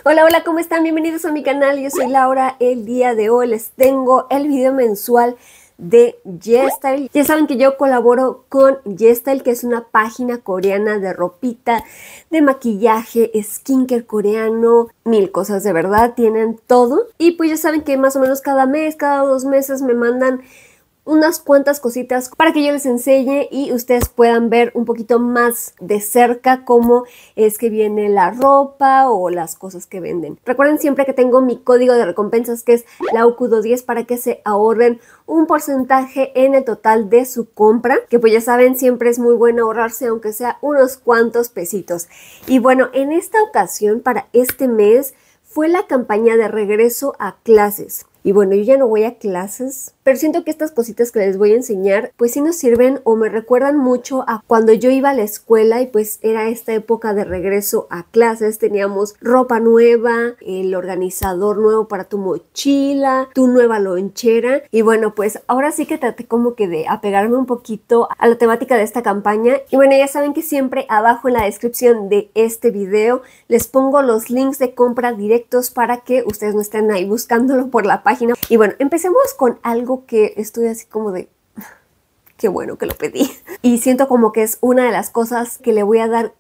Hola, hola, ¿cómo están? Bienvenidos a mi canal, yo soy Laura. El día de hoy les tengo el video mensual de YesStyle. Ya saben que yo colaboro con YesStyle, que es una página coreana de ropita, de maquillaje, skincare coreano, mil cosas de verdad, tienen todo. Y pues ya saben que más o menos cada mes, cada 2 meses me mandan unas cuantas cositas para que yo les enseñe y ustedes puedan ver un poquito más de cerca cómo es que viene la ropa o las cosas que venden. Recuerden siempre que tengo mi código de recompensas, que es LAUCUDO10, para que se ahorren un porcentaje en el total de su compra, que pues ya saben, siempre es muy bueno ahorrarse aunque sea unos cuantos pesitos. Y bueno, en esta ocasión, para este mes, fue la campaña de regreso a clases. Y bueno, yo ya no voy a clases, pero siento que estas cositas que les voy a enseñar pues sí nos sirven o me recuerdan mucho a cuando yo iba a la escuela y pues era esta época de regreso a clases. Teníamos ropa nueva, el organizador nuevo para tu mochila, tu nueva lonchera. Y bueno, pues ahora sí que traté como que de apegarme un poquito a la temática de esta campaña. Y bueno, ya saben que siempre abajo en la descripción de este video les pongo los links de compra directos para que ustedes no estén ahí buscándolo por la página. Y bueno, empecemos con algo que estoy así como de qué bueno que lo pedí. Y siento como que es una de las cosas que le voy a dar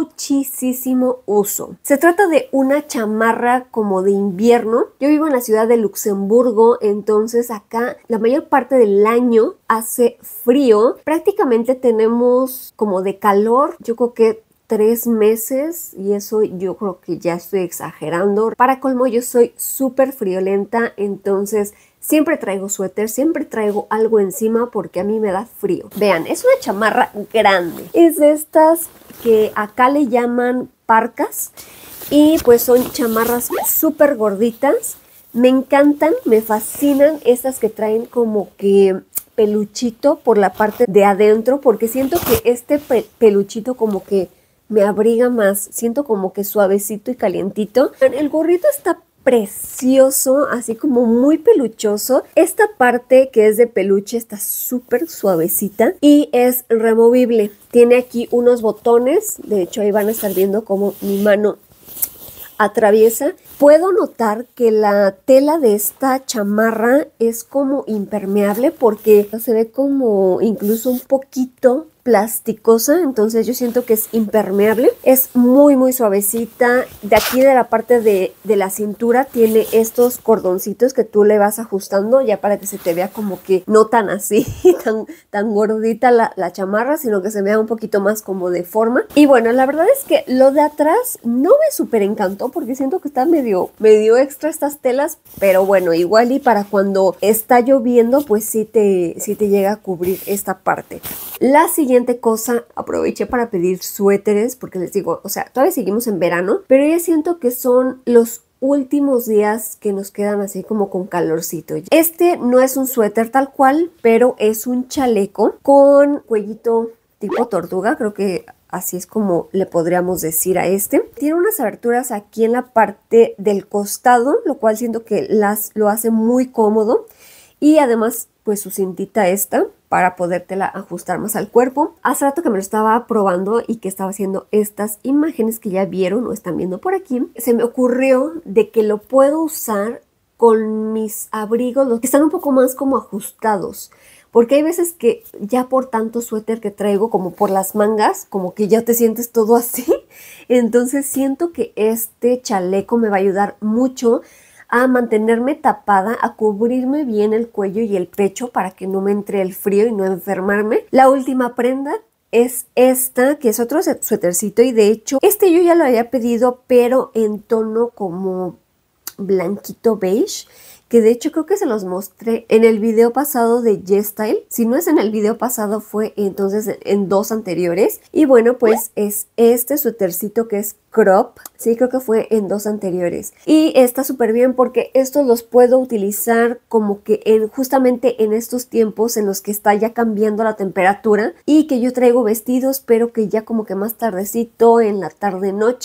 muchísimo uso. Se trata de una chamarra como de invierno. Yo vivo en la ciudad de Luxemburgo, entonces acá la mayor parte del año hace frío. Prácticamente tenemos como de calor, yo creo que 3 meses, y eso yo creo que ya estoy exagerando. Para colmo, yo soy súper friolenta, entonces siempre traigo suéter, siempre traigo algo encima porque a mí me da frío. Vean, es una chamarra grande. Es de estas que acá le llaman parcas y pues son chamarras súper gorditas. Me encantan, me fascinan estas que traen como que peluchito por la parte de adentro, porque siento que este peluchito como que me abriga más, siento como que suavecito y calientito. El gorrito está precioso, así como muy peluchoso. Esta parte que es de peluche está súper suavecita y es removible. Tiene aquí unos botones, de hecho ahí van a estar viendo cómo mi mano atraviesa. Puedo notar que la tela de esta chamarra es como impermeable porque se ve como incluso un poquito plasticosa, entonces yo siento que es impermeable. Es muy suavecita. De aquí de la parte de la cintura tiene estos cordoncitos que tú le vas ajustando ya para que se te vea como que no tan así, tan gordita la chamarra, sino que se vea un poquito más como de forma. Y bueno, la verdad es que lo de atrás no me súper encantó porque siento que está medio extra estas telas, pero bueno, igual y para cuando está lloviendo pues sí te llega a cubrir esta parte. La siguiente cosa, aproveché para pedir suéteres porque les digo, o sea, todavía seguimos en verano, pero ya siento que son los últimos días que nos quedan así como con calorcito. Este no es un suéter tal cual, pero es un chaleco con cuellito tipo tortuga, creo que así es como le podríamos decir a este. Tiene unas aberturas aquí en la parte del costado, lo cual siento que lo hace muy cómodo. Y además, pues su cintita esta para podértela ajustar más al cuerpo. Hace rato que me lo estaba probando y que estaba haciendo estas imágenes que ya vieron o están viendo por aquí, se me ocurrió de que lo puedo usar con mis abrigos, los que están un poco más como ajustados. Porque hay veces que ya por tanto suéter que traigo, como por las mangas, como que ya te sientes todo así. Entonces siento que este chaleco me va a ayudar mucho a mantenerme tapada, a cubrirme bien el cuello y el pecho para que no me entre el frío y no enfermarme. La última prenda es esta, que es otro suétercito, y de hecho este yo ya lo había pedido, pero en tono como blanquito beige, que de hecho creo que se los mostré en el video pasado de YesStyle. Si no es en el video pasado, fue entonces en 2 anteriores. Y bueno, pues es este suétercito que es crop. Sí, creo que fue en 2 anteriores. Y está súper bien porque estos los puedo utilizar como que justamente en estos tiempos en los que está ya cambiando la temperatura y que yo traigo vestidos, pero que ya como que más tardecito, en la tarde-noche,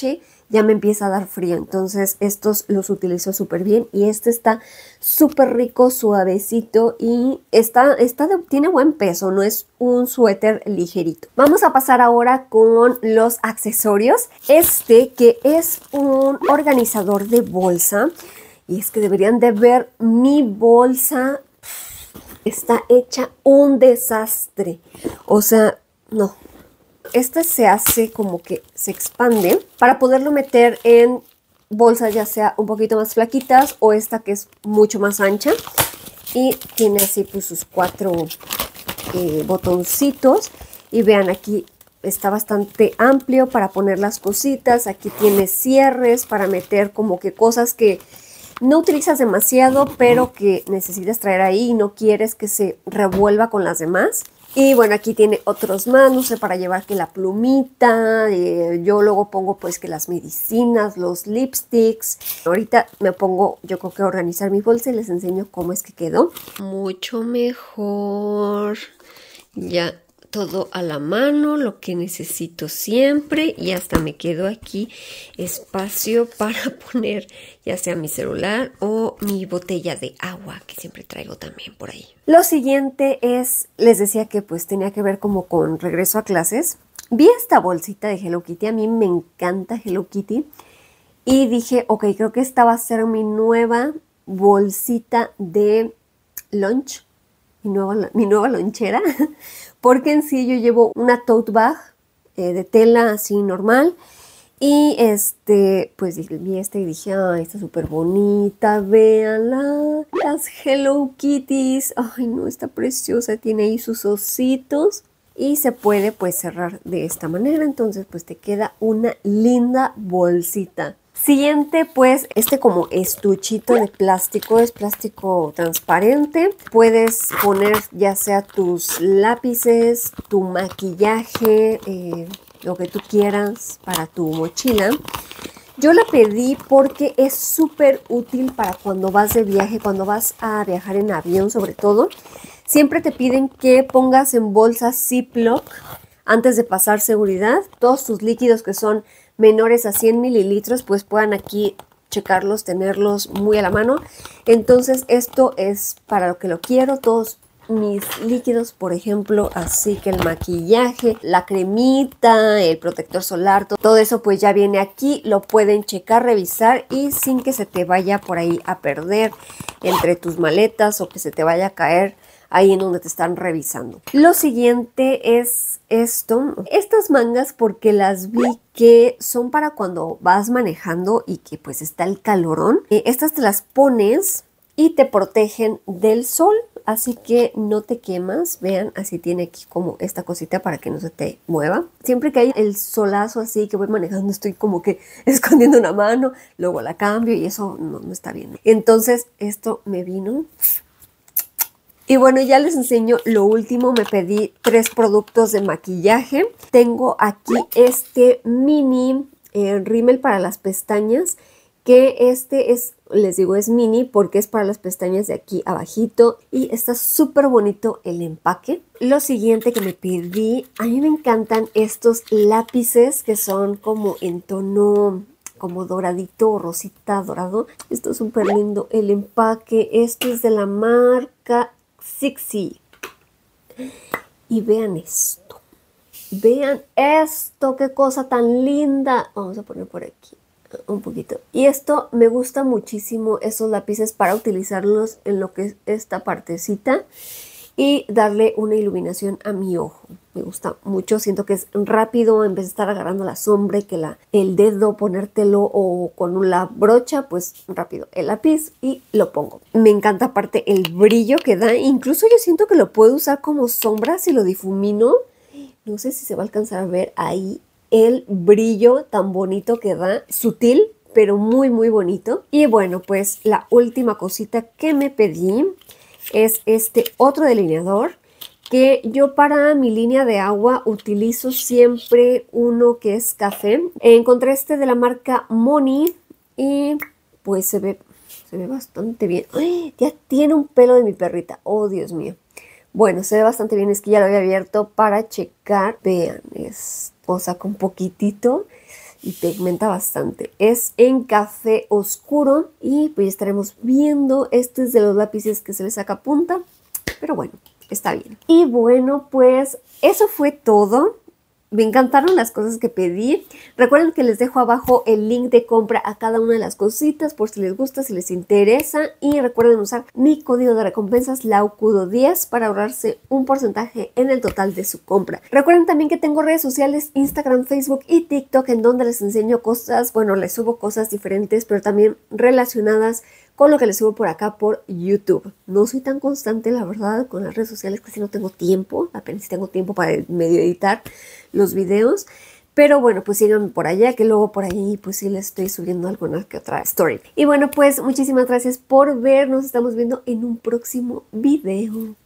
ya me empieza a dar frío. Entonces estos los utilizo súper bien y este está súper rico, suavecito y tiene buen peso, no es un suéter ligerito. Vamos a pasar ahora con los accesorios. Este que es un organizador de bolsa y es que deberían de ver mi bolsa. Está hecha un desastre, o sea, no. Este se hace como que se expande para poderlo meter en bolsas ya sea un poquito más flaquitas o esta que es mucho más ancha. Y tiene así pues sus 4 botoncitos. Y vean, aquí está bastante amplio para poner las cositas. Aquí tiene cierres para meter como que cosas que no utilizas demasiado, pero que necesitas traer ahí y no quieres que se revuelva con las demás. Y bueno, aquí tiene otros más, no sé, para llevar que la plumita, yo luego pongo pues que las medicinas, los lipsticks. Ahorita me pongo, yo creo que a organizar mi bolsa y les enseño cómo es que quedó. Mucho mejor, ya todo a la mano, lo que necesito siempre y hasta me quedo aquí espacio para poner ya sea mi celular o mi botella de agua que siempre traigo también por ahí. Lo siguiente es, les decía que pues tenía que ver como con regreso a clases. Vi esta bolsita de Hello Kitty, a mí me encanta Hello Kitty y dije, ok, creo que esta va a ser mi nueva bolsita de lunch. Mi nueva lonchera, porque en sí yo llevo una tote bag de tela así normal y pues vi y dije, ay, está súper bonita, véanla, las Hello Kitties, ay no, está preciosa, tiene ahí sus ositos y se puede pues cerrar de esta manera, entonces pues te queda una linda bolsita. Siguiente, pues, como estuchito de plástico, es plástico transparente. Puedes poner ya sea tus lápices, tu maquillaje, lo que tú quieras para tu mochila. Yo la pedí porque es súper útil para cuando vas de viaje, cuando vas a viajar en avión sobre todo. Siempre te piden que pongas en bolsas Ziploc antes de pasar seguridad. Todos tus líquidos que son menores a 100 mililitros, pues puedan aquí checarlos, tenerlos muy a la mano. Entonces esto es para lo que lo quiero, todos mis líquidos, por ejemplo, así que el maquillaje, la cremita, el protector solar, todo eso pues ya viene aquí, lo pueden checar, revisar y sin que se te vaya por ahí a perder entre tus maletas o que se te vaya a caer ahí en donde te están revisando. Lo siguiente es estas mangas, porque las vi que son para cuando vas manejando y que pues está el calorón. Estas te las pones y te protegen del sol, así que no te quemas. Vean, así tiene aquí como esta cosita para que no se te mueva. Siempre que hay el solazo así que voy manejando, estoy como que escondiendo una mano, luego la cambio y eso no está bien. Entonces esto me vino. Y bueno, ya les enseño lo último. Me pedí 3 productos de maquillaje. Tengo aquí este mini rímel para las pestañas, que les digo, es mini porque es para las pestañas de aquí abajito y está súper bonito el empaque. Lo siguiente que me pedí, a mí me encantan estos lápices que son como en tono como doradito, rosita, dorado. Esto es súper lindo el empaque. Esto es de la marca Sixy. Y vean esto. Vean esto, qué cosa tan linda. Vamos a poner por aquí un poquito. Y esto me gusta muchísimo, estos lápices, para utilizarlos en lo que es esta partecita y darle una iluminación a mi ojo. Me gusta mucho, siento que es rápido, en vez de estar agarrando la sombra y que el dedo ponértelo o con la brocha, pues rápido el lápiz y lo pongo. Me encanta aparte el brillo que da, incluso yo siento que lo puedo usar como sombra si lo difumino. No sé si se va a alcanzar a ver ahí el brillo tan bonito que da, sutil, pero muy muy bonito. Y bueno, pues la última cosita que me pedí es este otro delineador, que yo para mi línea de agua utilizo siempre uno que es café. Encontré este de la marca Money y pues se ve bastante bien. ¡Ay! Ya tiene un pelo de mi perrita, oh Dios mío. Bueno, se ve bastante bien, es que ya lo había abierto para checar. Vean, o saca un poquitito y pigmenta bastante. Es en café oscuro y pues estaremos viendo. Este es de los lápices que se le saca punta, pero bueno, está bien. Y bueno, pues eso fue todo. Me encantaron las cosas que pedí. Recuerden que les dejo abajo el link de compra a cada una de las cositas por si les gusta, si les interesa. Y recuerden usar mi código de recompensas LAUCUDO10 para ahorrarse un porcentaje en el total de su compra. Recuerden también que tengo redes sociales, Instagram, Facebook y TikTok, en donde les enseño cosas, bueno, les subo cosas diferentes, pero también relacionadas con lo que les subo por acá por YouTube. No soy tan constante, la verdad, con las redes sociales, casi no tengo tiempo, apenas tengo tiempo para medio editar los videos, pero bueno, pues síganme por allá, que luego por ahí pues sí les estoy subiendo alguna que otra story. Y bueno, pues muchísimas gracias por ver, nos estamos viendo en un próximo video.